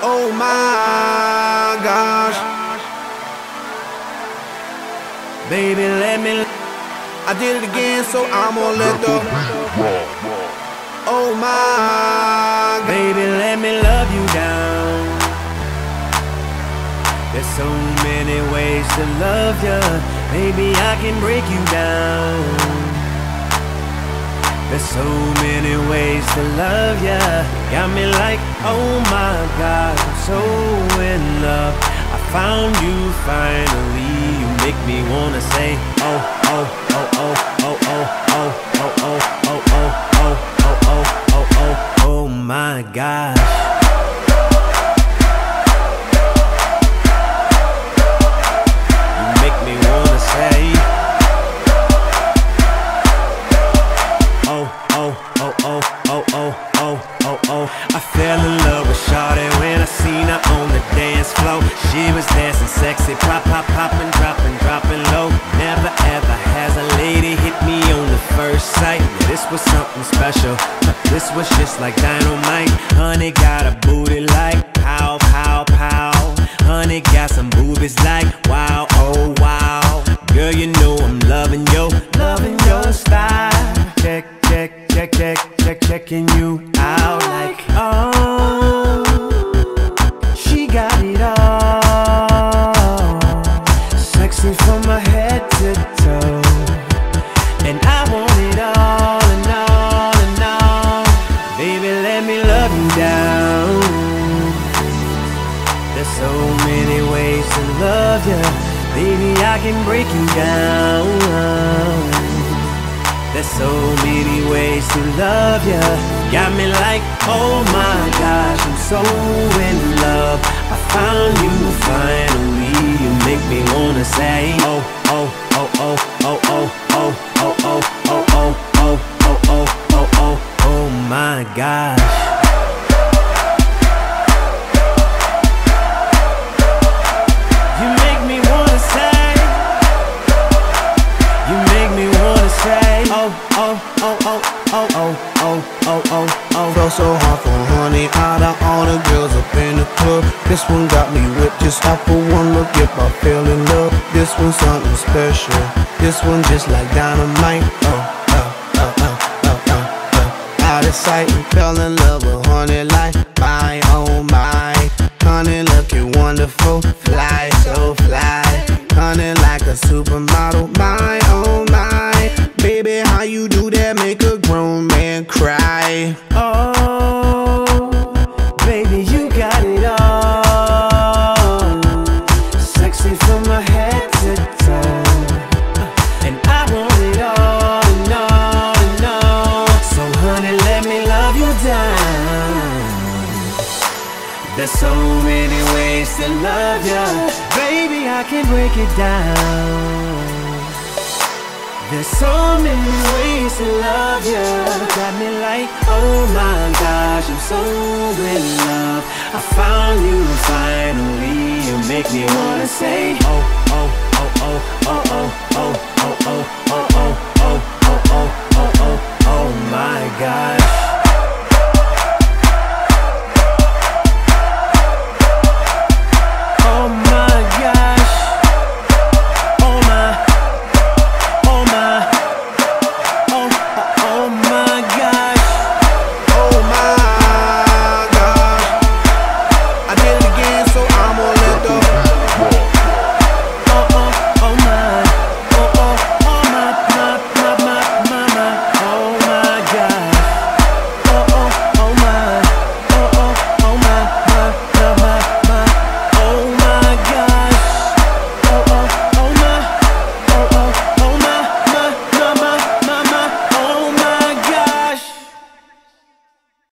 Oh my gosh, baby, let me. I did it again, so I'm gonna let the. Oh my, baby, let me love you down. There's so many ways to love ya, baby, I can break you down. There's so many ways to love ya, got me like, oh my God, I'm so in love. I found you finally, you make me wanna say, oh, oh, oh, oh, oh, oh, oh, oh, oh, oh, oh, oh, oh, oh, oh, oh my gosh. You make me wanna say, oh, oh, oh, oh, oh, oh, oh, oh, oh. I fell in love with Shawty when I seen her on the dance floor. She was dancing sexy, pop, pop, poppin', droppin', dropping low. Never ever has a lady hit me on the first sight. This was something special, this was just like dynamite. Honey got a booty like pow, pow, pow. Honey got some boobies like wow, oh wow. Girl, you know I'm loving your style. Check, check, check, check, check, checking you out like, oh, she got it all. Sexy from my head to toe, and I want it all and all and all. Baby, let me love you down. There's so many ways to love ya, baby, I can break you down. There's so many ways to love ya, got me like, oh my gosh, I'm so in love. I found you finally, you make me wanna say, oh, oh, oh, oh, oh, oh, oh, oh, oh, oh, oh, oh, oh, oh, oh, oh, oh my gosh. You make me wanna say, you make me wanna say, oh, oh, oh, oh, oh, oh, oh, oh, oh, oh. Felt so hard for honey, out of all the girls up in the club. This one got me whipped just off for one look. If I fell in love, this one's something special. This one just like dynamite. Oh, oh, oh, oh, oh, oh, oh. Out of sight and fell in love with honey like my, oh my. Honey looking wonderful, fly, so fly. Honey like a supermodel, my, oh my. Baby, how you do that make a grown man cry? Oh, baby, you got it all. Sexy from my head to toe, and I want it all and all and all. So honey, let me love you down. There's so many ways to love ya, baby, I can break it down. There's so many ways to love ya, got me like, oh my gosh, I'm so in love. I found you finally, you make me wanna say, oh, oh, oh, oh, oh, oh, oh, oh, oh, oh, oh, oh, oh, oh, oh, oh my God.